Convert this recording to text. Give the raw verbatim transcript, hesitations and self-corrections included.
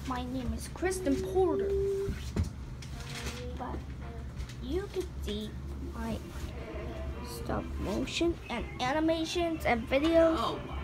My name is Kristen Porter. But you can see my stop motion and animations and videos. Oh my